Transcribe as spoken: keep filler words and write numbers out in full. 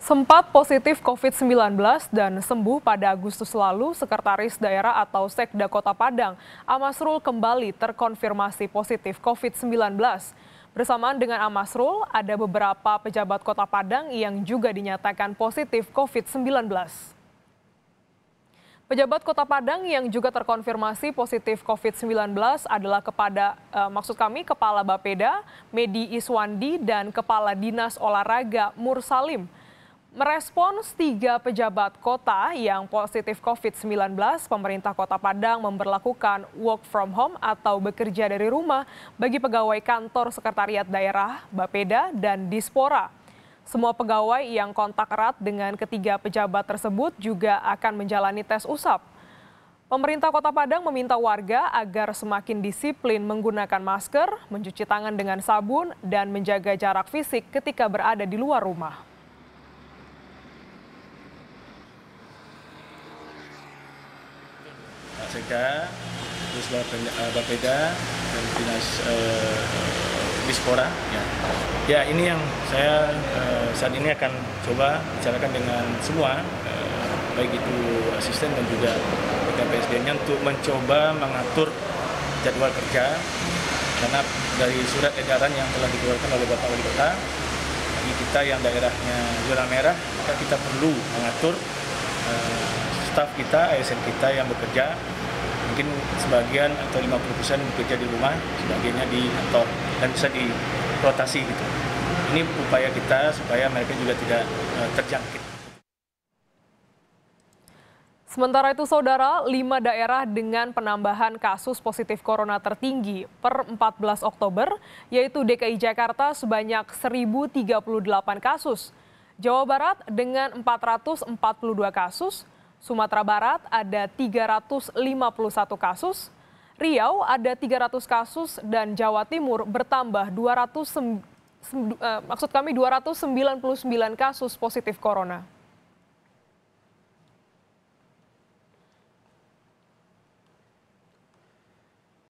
Sempat positif covid sembilan belas dan sembuh pada Agustus lalu, Sekretaris Daerah atau Sekda Kota Padang, Amasrul kembali terkonfirmasi positif covid sembilan belas. Bersamaan dengan Amasrul, ada beberapa pejabat Kota Padang yang juga dinyatakan positif covid sembilan belas. Pejabat Kota Padang yang juga terkonfirmasi positif covid sembilan belas adalah kepada, eh, maksud kami, Kepala Bapeda, Medi Iswandi, dan Kepala Dinas Olahraga, Mursalim. Merespons tiga pejabat kota yang positif covid sembilan belas, pemerintah Kota Padang memberlakukan work from home atau bekerja dari rumah bagi pegawai kantor sekretariat daerah, Bapeda, dan Dispora. Semua pegawai yang kontak erat dengan ketiga pejabat tersebut juga akan menjalani tes usap. Pemerintah Kota Padang meminta warga agar semakin disiplin menggunakan masker, mencuci tangan dengan sabun, dan menjaga jarak fisik ketika berada di luar rumah. Sekda, terus Bapeda, dan Dinas uh, Dispora. Ya. ya, ini yang saya uh, saat ini akan coba bicarakan dengan semua, uh, baik itu asisten dan juga P S D N-nya untuk mencoba mengatur jadwal kerja, karena dari surat edaran yang telah dikeluarkan oleh Bapak Wali Kota, bagi kita yang daerahnya zona merah, maka kita perlu mengatur uh, staf kita, A S N kita yang bekerja, mungkin sebagian atau lima puluh persen bekerja di rumah, sebagainya di kantor, dan bisa dirotasi gitu. Ini upaya kita supaya mereka juga tidak uh, terjangkit. Sementara itu, Saudara, lima daerah dengan penambahan kasus positif corona tertinggi per empat belas Oktober, yaitu D K I Jakarta sebanyak seribu tiga puluh delapan kasus, Jawa Barat dengan empat ratus empat puluh dua kasus, Sumatera Barat ada tiga ratus lima puluh satu kasus, Riau ada tiga ratus kasus, dan Jawa Timur bertambah dua ratus, maksud kami dua ratus sembilan puluh sembilan kasus positif corona.